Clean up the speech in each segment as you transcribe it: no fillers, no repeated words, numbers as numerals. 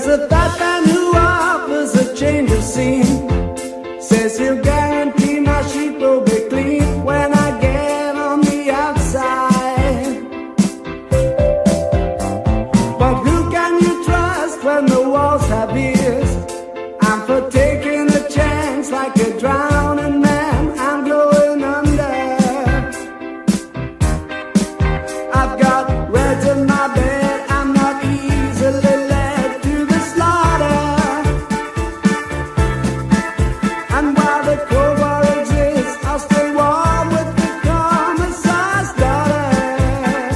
There's a fat man who offers a change of scene, says he'll guarantee my sheep will be clean when I get on the outside. But who can you trust when the walls have ears? I'm for taking a chance like a drowning man, I'm going under. I've got reds in my bed, I'm not easily led to the slaughter. And while the Cold War exists, I'll stay warm with the commissar's daughter.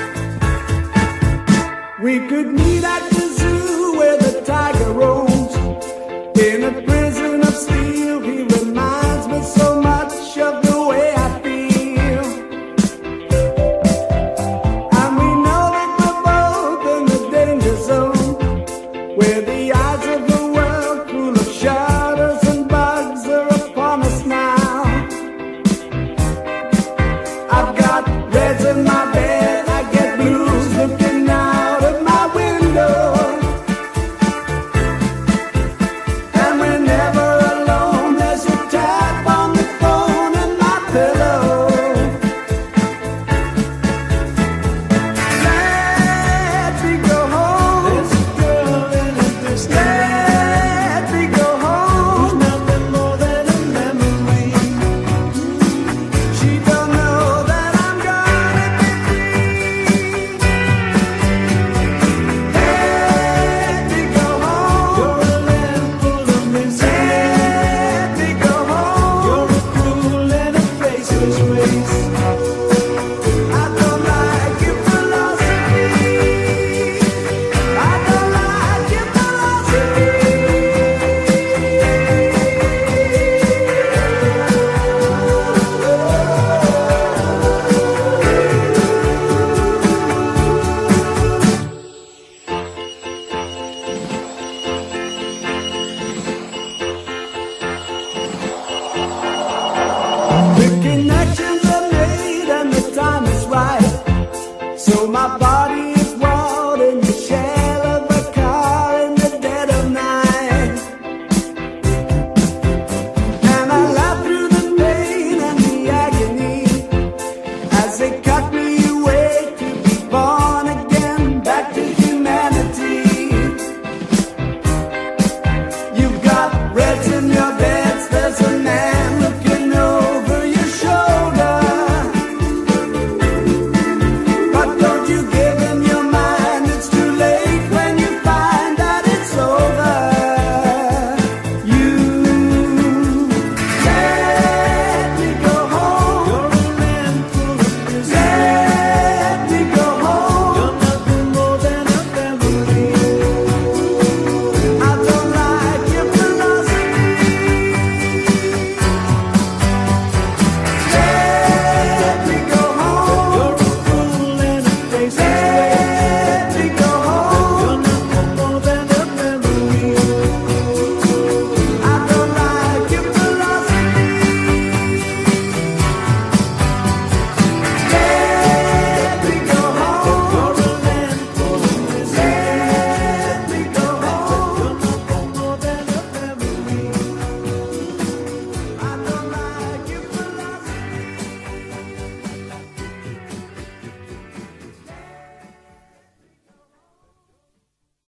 We could meet at the zoo where the tiger roams. In a prison of steel, he reminds me so much of the way I feel. And we know that we're both in the danger zone, where the eyes of the world full of shadows and bugs are upon us now. I've got reds in my bed, I get blues looking out of my window. And we're never alone, there's a tap on the phone and my pillow. Let me go home. There's a girl in the distance. Let me go home. Who's nothing more than a memory. She don't know that I'm gonna be free. Let me go home. You're a lamp full of misery. Let me go home. You're a cruel and a faceless race. I don't like your philosophy. I don't like your philosophy. The connections are made and the time is right, so my body